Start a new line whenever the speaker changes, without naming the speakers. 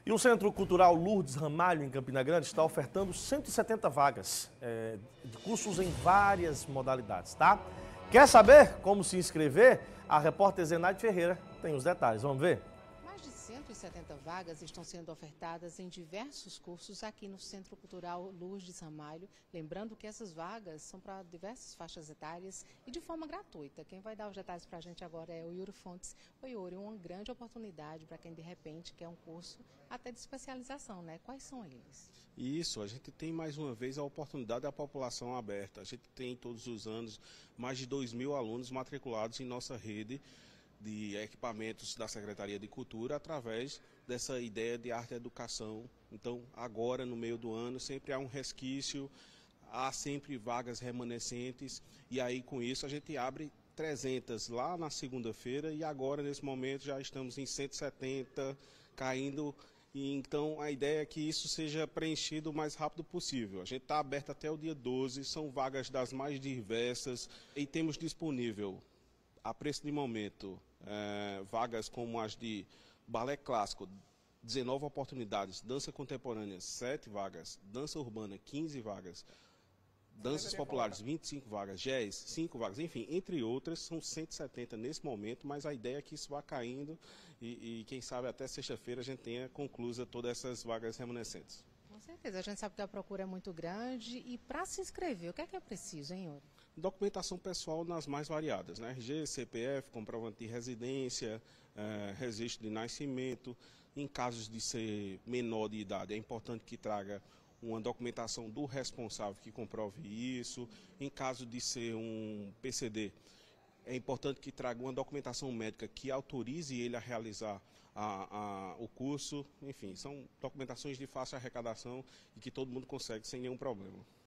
E o Centro Cultural Lourdes Ramalho, em Campina Grande, está ofertando 170 vagas de cursos em várias modalidades, tá? Quer saber como se inscrever? A repórter Zenaide Ferreira tem os detalhes. Vamos ver?
Mais de 170 vagas estão sendo ofertadas em diversos cursos aqui no Centro Cultural Lourdes Ramalho. Lembrando que essas vagas são para diversas faixas etárias e de forma gratuita. Quem vai dar os detalhes para a gente agora é o Yuri Fontes. Oi, Yuri, uma grande oportunidade para quem de repente quer um curso até de especialização, né? Quais são eles?
Isso, a gente tem mais uma vez a oportunidade da população aberta. A gente tem todos os anos mais de 2.000 alunos matriculados em nossa rede de equipamentos da Secretaria de Cultura através dessa ideia de arte e educação. Então, agora, no meio do ano, sempre há um resquício, há sempre vagas remanescentes e aí, com isso, a gente abre 300 lá na segunda-feira e agora, nesse momento, já estamos em 170, caindo. E então a ideia é que isso seja preenchido o mais rápido possível. A gente está aberto até o dia 12, são vagas das mais diversas e temos disponível, a preço de momento, vagas como as de balé clássico, 19 oportunidades, dança contemporânea, 7 vagas, dança urbana, 15 vagas, danças populares, 25 vagas, jazz, 5 vagas, enfim, entre outras, são 170 nesse momento, mas a ideia é que isso vá caindo e quem sabe até sexta-feira a gente tenha concluído todas essas vagas remanescentes.
Com certeza, a gente sabe que a procura é muito grande e para se inscrever, o que é preciso, hein, Yuri?
Documentação pessoal nas mais variadas, né? RG, CPF, comprovante de residência, registro de nascimento. Em casos de ser menor de idade, é importante que traga uma documentação do responsável que comprove isso. Em caso de ser um PCD, é importante que traga uma documentação médica que autorize ele a realizar o curso. Enfim, são documentações de fácil arrecadação e que todo mundo consegue sem nenhum problema.